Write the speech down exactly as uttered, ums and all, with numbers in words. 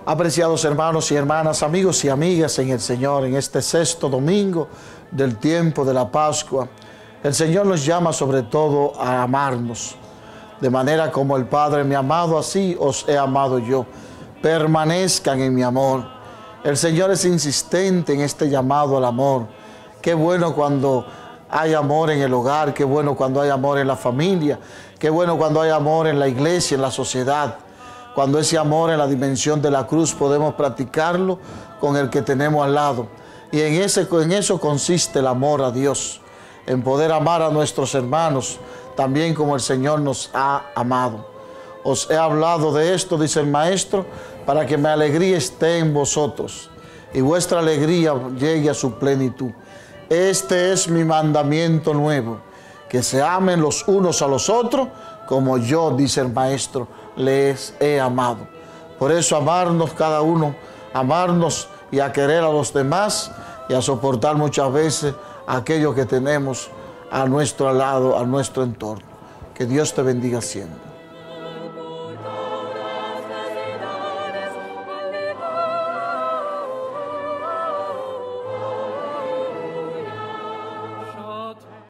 Apreciados hermanos y hermanas, amigos y amigas en el Señor, en este sexto domingo del tiempo de la Pascua, el Señor nos llama sobre todo a amarnos. De manera como el Padre me ha amado, así os he amado yo. Permanezcan en mi amor. El Señor es insistente en este llamado al amor. Qué bueno cuando hay amor en el hogar, qué bueno cuando hay amor en la familia, qué bueno cuando hay amor en la iglesia, en la sociedad. Cuando ese amor en la dimensión de la cruz podemos practicarlo con el que tenemos al lado. Y en, ese, en eso consiste el amor a Dios, en poder amar a nuestros hermanos, también como el Señor nos ha amado. Os he hablado de esto, dice el Maestro, para que mi alegría esté en vosotros y vuestra alegría llegue a su plenitud. Este es mi mandamiento nuevo, que se amen los unos a los otros, como yo, dice el Maestro, les he amado. Por eso amarnos cada uno, amarnos y a querer a los demás y a soportar muchas veces aquello que tenemos a nuestro lado, a nuestro entorno. Que Dios te bendiga siempre.